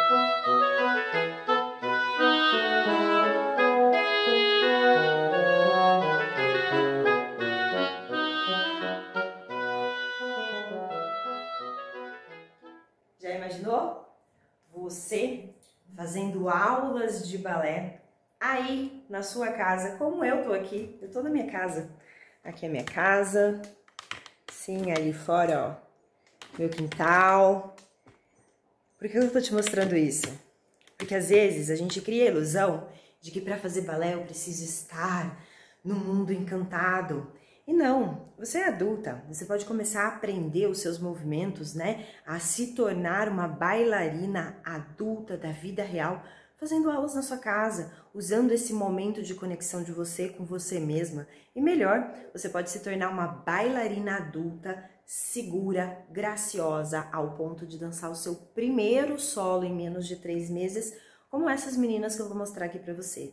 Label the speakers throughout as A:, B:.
A: Já imaginou você fazendo aulas de balé aí na sua casa, como eu tô aqui? Eu tô na minha casa. Aqui é a minha casa, sim, ali fora, ó, meu quintal. Por que eu tô te mostrando isso? Porque às vezes a gente cria a ilusão de que para fazer balé eu preciso estar no mundo encantado. E não, você é adulta, você pode começar a aprender os seus movimentos, né? A se tornar uma bailarina adulta da vida real, fazendo aulas na sua casa, usando esse momento de conexão de você com você mesma. E melhor, você pode se tornar uma bailarina adulta, segura, graciosa, ao ponto de dançar o seu primeiro solo em menos de 3 meses, como essas meninas que eu vou mostrar aqui pra você.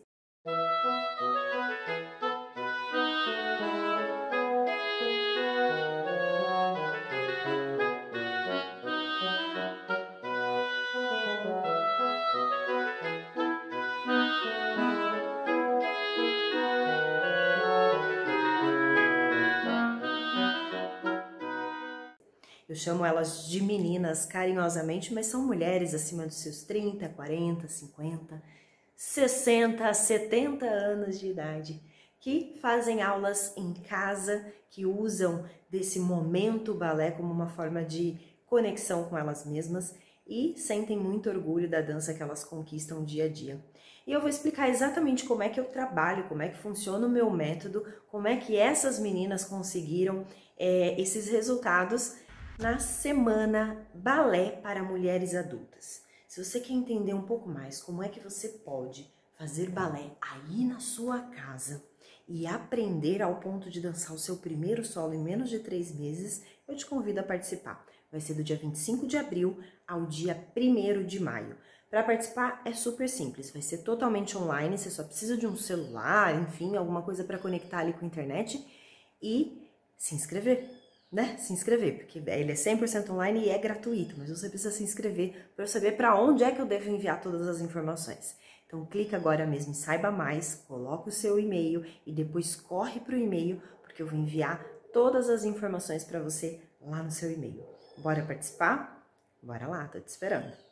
A: Eu chamo elas de meninas carinhosamente, mas são mulheres acima dos seus 30, 40, 50, 60, 70 anos de idade, que fazem aulas em casa, que usam desse momento balé como uma forma de conexão com elas mesmas e sentem muito orgulho da dança que elas conquistam dia a dia. E eu vou explicar exatamente como é que eu trabalho, como é que funciona o meu método, como é que essas meninas conseguiram esses resultados na semana Balé para Mulheres Adultas. Se você quer entender um pouco mais como é que você pode fazer balé aí na sua casa e aprender ao ponto de dançar o seu primeiro solo em menos de 3 meses, eu te convido a participar. Vai ser do dia 25 de abril ao dia 1º de maio. Para participar é super simples, vai ser totalmente online, você só precisa de um celular, enfim, alguma coisa para conectar ali com a internet e se inscrever. Né? Se inscrever, porque ele é 100% online e é gratuito, mas você precisa se inscrever para eu saber para onde é que eu devo enviar todas as informações. Então clica agora mesmo em Saiba Mais, coloca o seu e-mail e depois corre para o e-mail, porque eu vou enviar todas as informações para você lá no seu e-mail. Bora participar? Bora lá, tô te esperando.